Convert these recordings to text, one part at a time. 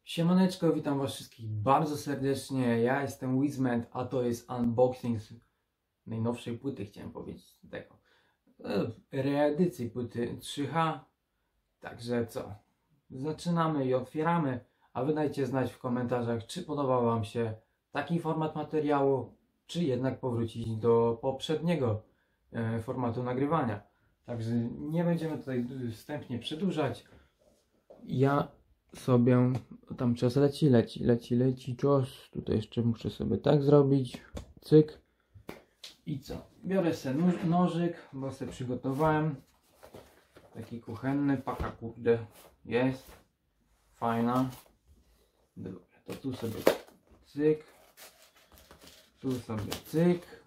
Siemaneczko, witam was wszystkich bardzo serdecznie. Ja jestem Wizment, a to jest unboxing z najnowszej płyty, chciałem powiedzieć tego. Reedycji płyty 3H. Także co? Zaczynamy i otwieramy, a wy dajcie znać w komentarzach, czy podoba wam się taki format materiału, czy jednak powrócić do poprzedniego formatu nagrywania. Także nie będziemy tutaj wstępnie przedłużać. Ja sobie, tam czas leci czas, tutaj jeszcze muszę sobie tak zrobić, cyk i co, biorę sobie nożyk, bo sobie przygotowałem, taki kuchenny, paka kurde jest, fajna, dobra, to tu sobie cyk, tu sobie cyk,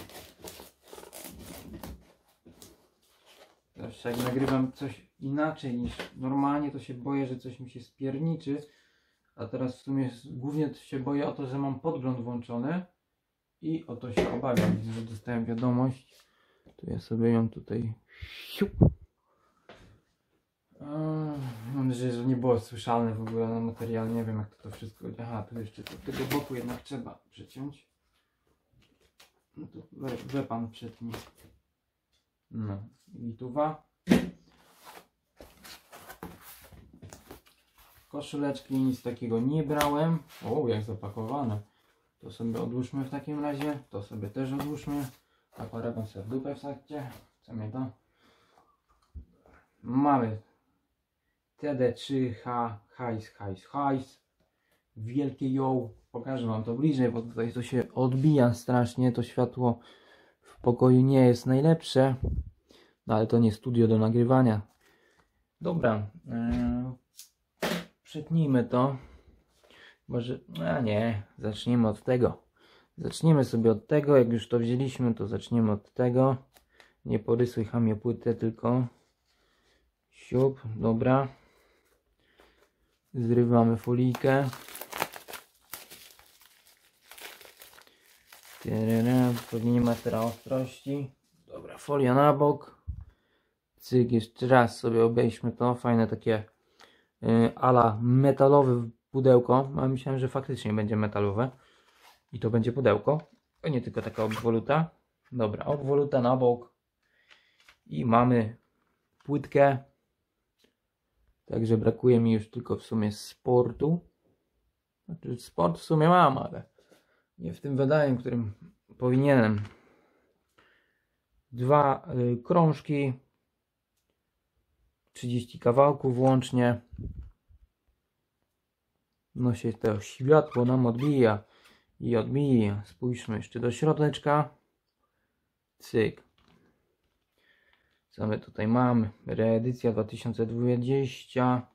zawsze jak nagrywam coś inaczej niż normalnie, to się boję, że coś mi się spierniczy. A teraz w sumie głównie się boję o to, że mam podgląd włączony i o to się obawiam. Widzę, że dostałem wiadomość. To ja sobie ją tutaj siup. Mam nadzieję, że nie było słyszalne w ogóle na materiale. Nie wiem, jak to wszystko. Aha, tu jeszcze tego boku jednak trzeba przeciąć. No to we pan przetnie. No i tuwa. Koszuleczki, nic takiego nie brałem. O, jak zapakowane. To sobie odłóżmy w takim razie. To sobie też odłóżmy. A paragon sobie w dupę wsadźcie. Co mnie to? Mamy TD3H hajs. Wielkie ją. Pokażę wam to bliżej, bo tutaj to się odbija strasznie. To światło w pokoju nie jest najlepsze. No ale to nie studio do nagrywania. Dobra. Przetnijmy to. Może, a nie, zacznijmy od tego. Zaczniemy sobie od tego, jak już to wzięliśmy, to zaczniemy od tego. Nie porysuj chamie płytę, tylko siup, dobra. Zrywamy folijkę. Pewnie nie ma teraz ostrości. Dobra, folia na bok. Cyk, jeszcze raz sobie obejrzmy to. Fajne takie ala metalowe pudełko. A myślałem, że faktycznie będzie metalowe. I to będzie pudełko. To nie tylko taka obwoluta. Dobra, obwoluta na bok. I mamy płytkę. Także brakuje mi już tylko w sumie sportu. Znaczy sport w sumie mam, ale nie w tym wydaniu, którym powinienem. Dwa krążki. 30 kawałków łącznie. No się to światło nam odbija i odbija. Spójrzmy jeszcze do środeczka. Cyk. Co my tutaj mamy? Reedycja 2020.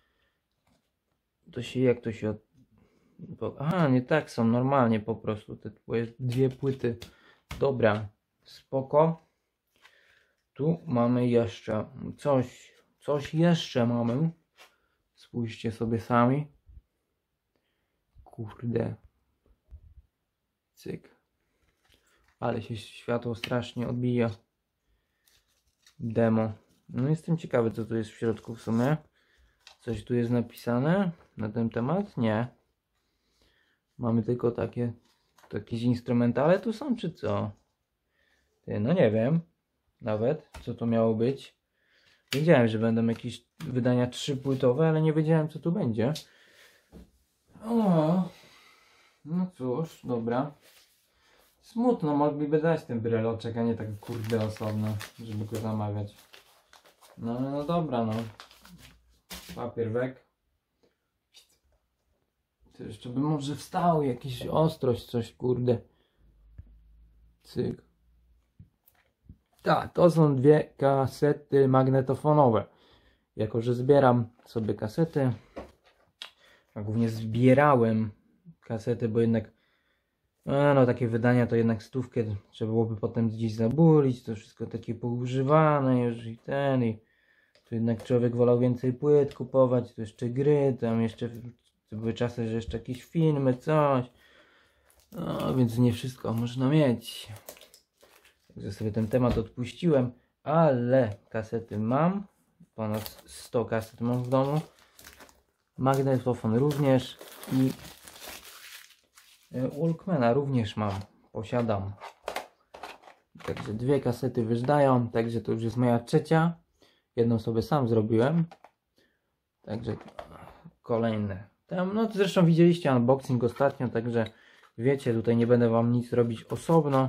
To się jak to się aha, nie tak są normalnie po prostu te dwie płyty. Dobra, spoko. Tu mamy jeszcze coś jeszcze mamy. Spójrzcie sobie sami. Kurde. Cyk. Ale się światło strasznie odbija. Demo. No jestem ciekawy, co tu jest w środku w sumie. Coś tu jest napisane na ten temat? Nie. Mamy tylko takie jakieś instrumentale tu są, czy co? No nie wiem. Nawet, co to miało być. Wiedziałem, że będą jakieś wydania 3-płytowe, ale nie wiedziałem, co tu będzie. O, no cóż, dobra. Smutno, mogliby dać ten breloczek, a nie tak kurde osobno, żeby go zamawiać. No dobra, no. Papier wek. To jeszcze by może wstał jakiś ostrość, coś kurde. Cyk. Tak, to są dwie kasety magnetofonowe. Jako że zbieram sobie kasety, a głównie zbierałem kasety, bo jednak no takie wydania to jednak stówkę trzeba byłoby potem gdzieś zabulić, to wszystko takie poużywane już i tu jednak człowiek wolał więcej płyt kupować, to jeszcze gry, tam jeszcze to były czasy, że jeszcze jakieś filmy, coś, no więc nie wszystko można mieć. Także sobie ten temat odpuściłem, ale kasety mam, ponad 100 kaset mam w domu. magnetofon również i Walkmana również mam, posiadam. Także 2 kasety wyżdają, także to już jest moja 3. Jedną sobie sam zrobiłem. Także kolejne. Tam, no to zresztą widzieliście unboxing ostatnio, także wiecie, tutaj nie będę wam nic robić osobno.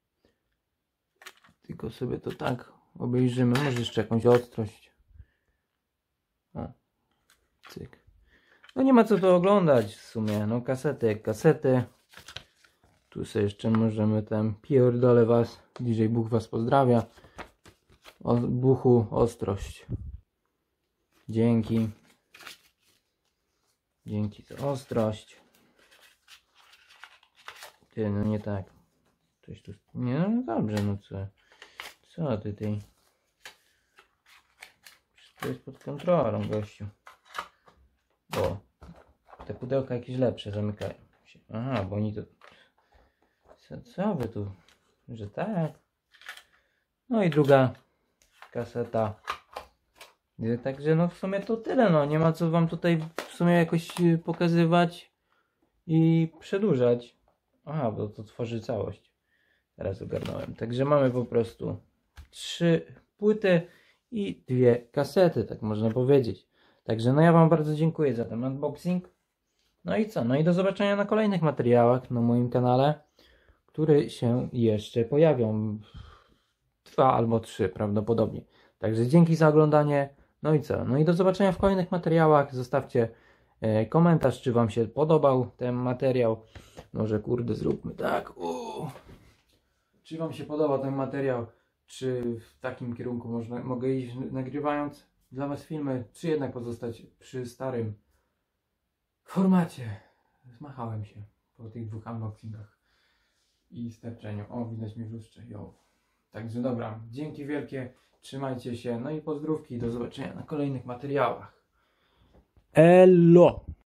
Tylko sobie to tak obejrzymy, może jeszcze jakąś ostrość. O, cyk. No nie ma co to oglądać w sumie, no kasety jak kasety. Tu sobie jeszcze możemy tam pierdolę was, DJ Buch was pozdrawia. Buchu, ostrość. Dzięki. Dzięki za ostrość. Ty, no nie tak. Coś tu... Nie, no dobrze, no co? Co ty tej... To jest pod kontrolą, gościu. Bo te pudełka jakieś lepsze zamykają się. Aha, bo oni to... Co wy tu? Że tak? No i druga kaseta. Także no w sumie to tyle, no nie ma co wam tutaj w sumie jakoś pokazywać i przedłużać. Aha, bo to tworzy całość. Teraz ogarnąłem. Także mamy po prostu 3 płyty i 2 kasety, tak można powiedzieć. Także no ja wam bardzo dziękuję za ten unboxing. No i co? No i do zobaczenia na kolejnych materiałach na moim kanale, które się jeszcze pojawią. 2 albo 3 prawdopodobnie. Także dzięki za oglądanie. No i co? No i do zobaczenia w kolejnych materiałach. Zostawcie komentarz, czy wam się podobał ten materiał. Może kurde zróbmy tak. Czy wam się podoba ten materiał? Czy w takim kierunku mogę iść nagrywając dla was filmy? Czy jednak pozostać przy starym formacie? Zmachałem się po tych 2 unboxingach i sterczeniu. O, widać mnie w lustrze. Jo. Także dobra, dzięki wielkie, trzymajcie się, no i pozdrówki, do zobaczenia na kolejnych materiałach. Elo!